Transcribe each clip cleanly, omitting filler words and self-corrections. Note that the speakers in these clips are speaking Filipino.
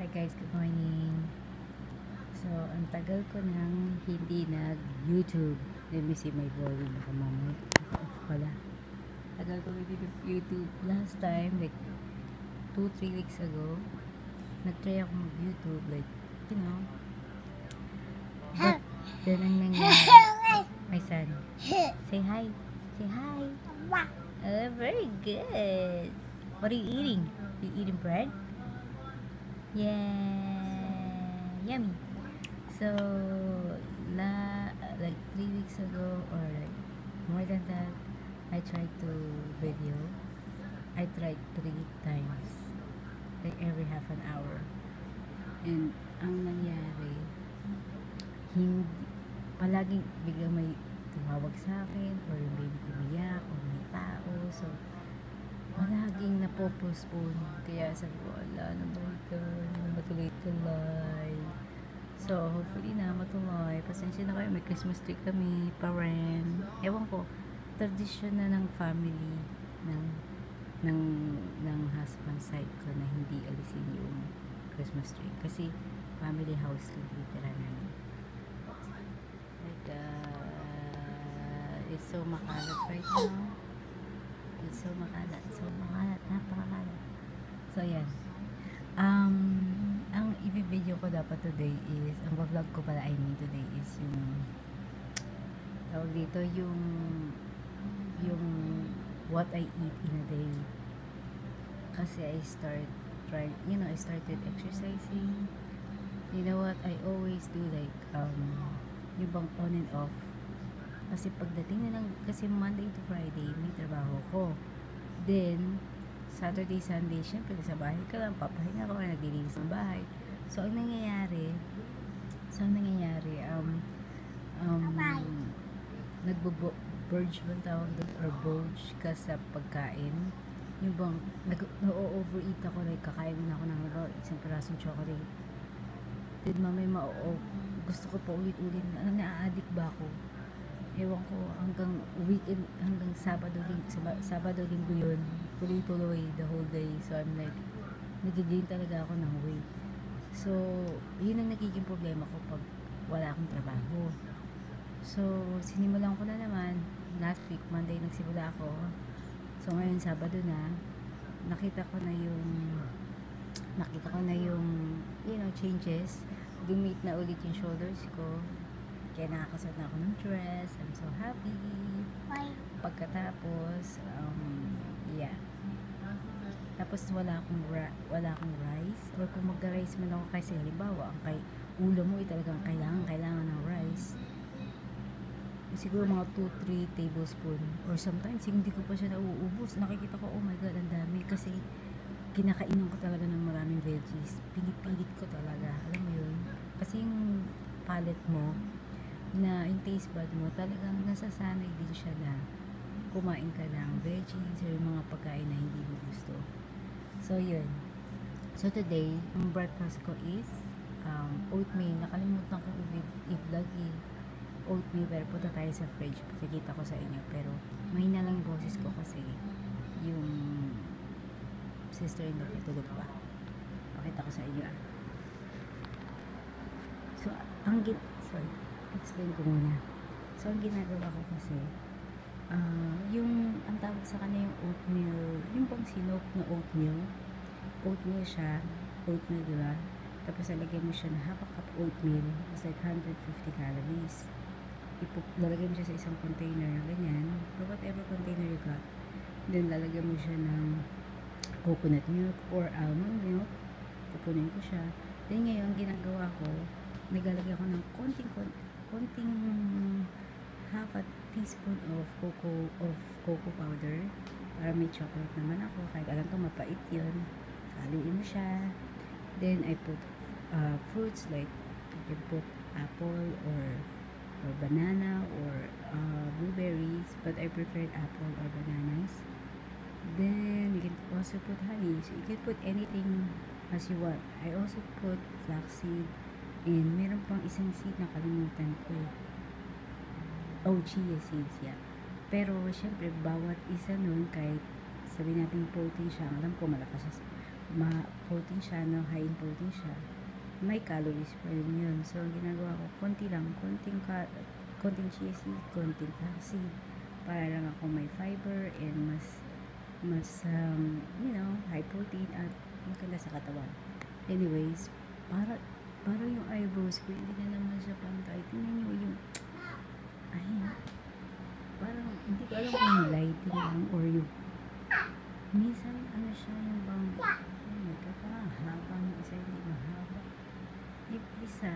guys, good morning. So, ang tagal ko nang hindi nag-YouTube. Let me see my volume. Baka mamaya. Off pala. Tagal ko hindi nag-YouTube. Last time, like 2-3 weeks ago, nag-try ako mag-YouTube. Like, you know. But, then ang nangyari. My son. Say hi. Say hi. Very good. What are you eating? You eating bread? Yeah, yummy. So, like 3 weeks ago or like more than that, I tried to video. I tried 3 times, like every half an hour. And ang nangyari, hindi, palaging biglang may tumawag sa akin or may umiyak or may tao. So, palaging napopostpone. Kaya sabi ko, ala, matuloy live. So, hopefully na matuloy. Pasensya na kayo, may Christmas tree kami pa rin. Ewan ko, tradisyon na ng family ng husband side ko na hindi alisin yung Christmas tree. Kasi family house ko literal namin. Like, it's so makalat right now. It's so makalat, napakakalat. So, yan. Ang i-video ko dapat today is, ang vlog ko pala, today is yung, tawag dito, yung what I eat in a day. Kasi I started exercising. You know what, I always do like, yung bang on and off. Kasi pagdating na lang, kasi Monday to Friday, may trabaho ko. Then, Saturday, Sunday, syempre, sa bahay ka lang, papahinga ka, naglilinis ng bahay. So, ang nangyayari, nagbo-burge ba tawag doon, or bulge ka sa pagkain. Yung bang, na-overeat ako, like, kakain na ako ng isang pirasong chocolate. Then, mamay gusto ko pa ulit-ulit, na-addict ba ako? Ewan ko, hanggang weekend, hanggang Sabado, Linggo yun, tuloy-tuloy the whole day. So I'm like, nag-gain talaga ako ng weight. So, yun ang nagiging problema ko pag wala akong trabaho. So, sinimulan ko na naman, last week, Monday, nagsimula ako. So, ngayon, Sabado na, nakita ko na yung, you know, changes. Dumit na ulit yung shoulders ko. Kaya nakakasot na ako ng dress. I'm so happy. Pagkatapos, yeah. Tapos wala akong rice. Or kung magka-rice man ako, kasi halimbawa, ang ulam mo ay talagang kailangan ng rice. Siguro mga 2-3 tablespoon. Or sometimes, hindi ko pa siya nauubos. Nakikita ko, oh my God, ang dami. Kasi kinakainan ko talaga ng maraming veggies. Pinipilit ko talaga. Alam mo yun? Kasi yung palate mo, na yung taste bud mo, talagang nasasanay din siya na kumain ka ng veggies or yung mga pagkain na hindi mo gusto. So, yun. So, today, ang breakfast ko is oatmeal. Nakalimutan ko i-vlog oatmeal, pero punta tayo sa fridge. Pakikita ko sa inyo. Pero, mahina lang yung boses ko kasi yung sister-in-law tulog pa. Pakita ko sa inyo. So, explain ko muna. So, ang ginagawa ko kasi, ang tawag sa kanya yung oatmeal, yung bang sinok na oatmeal siya, diba? Tapos, lalagyan mo siya na half a cup oatmeal, it's like 150 calories. Lalagyan mo siya sa isang container na ganyan, or whatever container you got. Then, lalagyan mo siya ng coconut milk or almond milk. Pupunin ko siya. Then, ngayon, ginagawa ko, naglalagay ako ng konting half a teaspoon of cocoa powder para may chocolate naman ako, kahit alam ko mapait yun. Haluin mo siya. Then I put fruits, like you can put apple or banana or blueberries, but I prefer apple or bananas. Then you can also put honey, so you can put anything as you want. I also put flaxseed. And meron pang isang seed na kalimutan ko. Chia seeds, yeah. Pero, syempre, bawat isa nun, kahit sabi natin protein siya, alam ko malakas protein siya, no? High in protein siya. May calories pa rin yun. So, ang ginagawa ko, konti lang, konting chia seed, konting flaxseed, para lang ako may fiber and mas high protein at maganda sa katawan. Anyways, para yung eyebrows ko, hindi na naman siya pantay. Tingnan nyo yung, parang, hindi ko alam kung lighting lang or yung, minsan, siya yung bang, mahaba, yung isa hindi mahaba. Yung isa,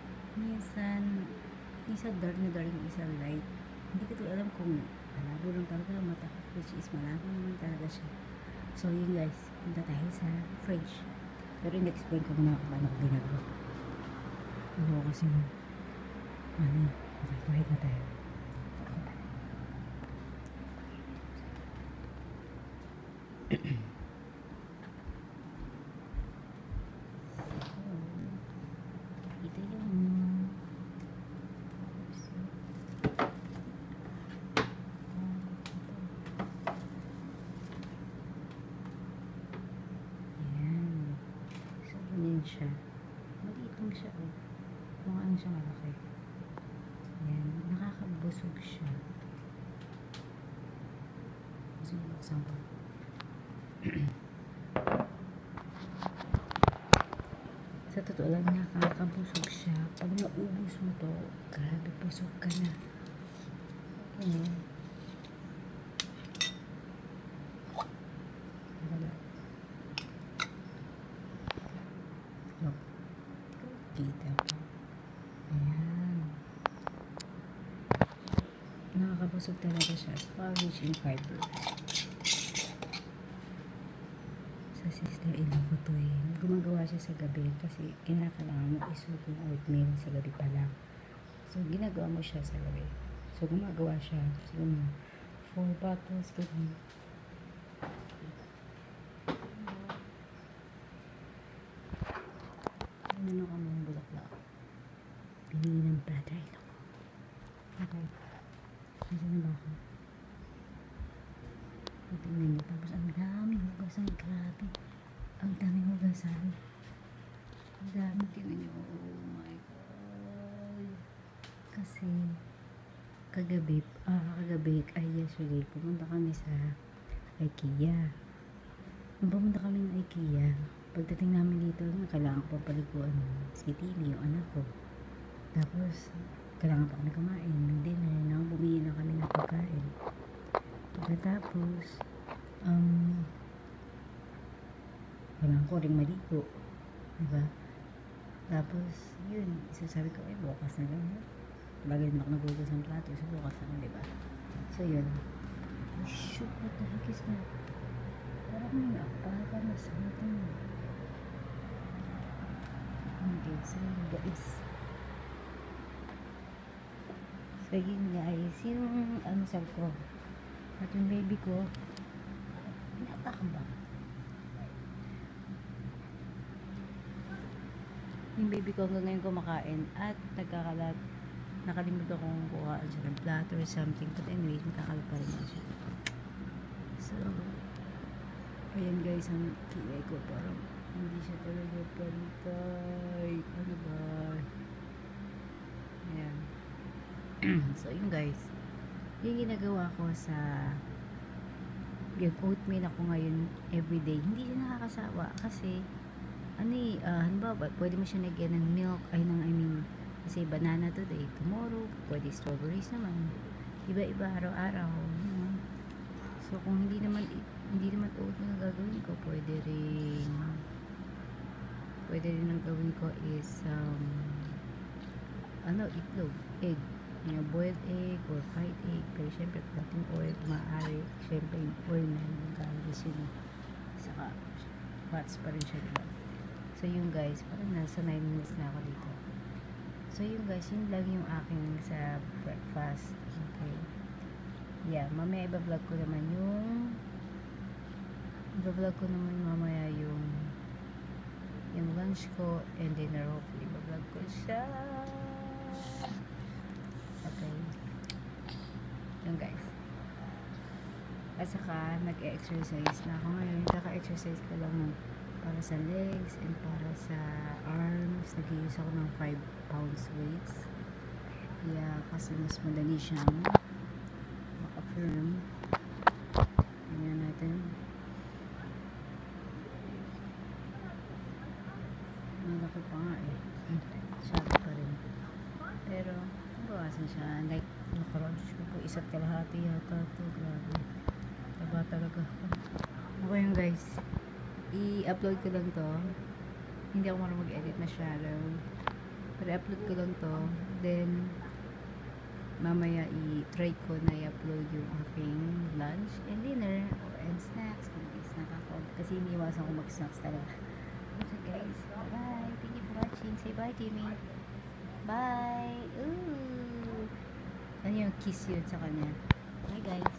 minsan dark na dark, yung isa light. Hindi ko alam kung malabo lang talaga mata ko, which is malabo naman talaga siya. So yun guys, punta tayo sa fridge. Pero in-explain ko muna kung ano ko ginagawa. Ano kasi okay, kahit na tayo. Ito yung siya. Maliit lang siya, oh. Mukha siya malaki. Ayan. Nakakabusog siya. Buksan ko. Sa totoo lang, nakakabusog siya. Pag naubos mo to, grabe, busog ka na. Ayan. Kita pa. Ayan. Nakakabusog talaga siya. Rich in fiber. Sa sister-in-law ko to eh. Gumagawa siya sa gabi kasi kinakailangan mo isuot yung oatmeal sa gabi pa lang. So, ginagawa mo siya sa gabi. So, gumagawa siya. So, 4 bottles ganyan. Ano ka mga bulaklak? Pinili ng brother-in-law ko. Okay. Nasaan na ba ako? Tingnan niyo. Tapos ang daming hugasan. Grabe. Ang daming hugasan. Ang daming. Tingnan niyo. Oh my God. Kasi kagabi, ay yesterday, pumunta kami sa IKEA. Nung pumunta kami ng IKEA, pagdating namin dito, kailangan ko papaliguan si Timmy, yung anak ko. Tapos, kailangan pa kami kumain ng dinner, bumili na kami ng pagkain. Pagkatapos, kailangan ko rin maligo. Diba? Tapos, yun, sabi ko, bukas na lang. Bagay na ako nagugas ng plato, so bukas na lang, diba? So, yun. Oh, shoot, what the heck is that? Parang may nakapaka na sa atin. Okay, so yun guys. So yun guys, yung sabi ko, at yung baby ko, pinatakan ba? Yung baby ko hanggang ngayon kumakain at nakalimutan kong kuhaan siya ng plato or something, but anyways, magkakalat pa rin siya. So, ayan guys, ang kilay ko parang hindi siya talaga pantay. Ano ba? Ayan. So, yun guys. Yung ginagawa ko sa yung oatmeal ako ngayon everyday. Hindi siya nakakasawa kasi halimbawa, pwede mo siya nagyan ng milk, kasi banana today, tomorrow, pwede strawberries naman. Iba-iba araw-araw. So, kung hindi naman oatmeal na gagawin ko, pwede rin ang gawin ko is itlog, egg, boiled egg or fried egg, pero syempre konting oil, maaari syempre yung oil na yung galis yun, saka fats pa rin siya, diba? So yun guys, parang nasa 9 minutes na ako dito. So yun guys, yun lang yung aking sa breakfast. Okay, yeah, mamaya iba-vlog ko naman mamaya yung lunch ko and dinner. Hopefully iba-vlog ko siya. Okay, yun guys. At saka nag-exercise na ako ngayon. Kaka-exercise ko lang ng para sa legs and para sa arms. Nag-use ako ng 5 pounds weights. Yeah, kasi mas madali siyang maka-firm. Tingnan natin. Malaki pa nga eh. Sabi pa rin. Pero, bawasan siya. Like, nakaraan ko po, 1.5 yata to. Grabe. Taba talaga ako. Okay yun guys. I-upload ko lang to. Hindi ako marunong mag-edit masyado. Pero i-upload ko lang to. Then, mamaya i-try ko na i-upload yung aking lunch and dinner and snacks kung mag-snack ako kasi iniiwasan ko mag-snacks talaga. Okay guys, bye, thank you for watching. Say bye Timmy. Bye. Ooh. Ano yung kiss yun sa kanya. Bye guys.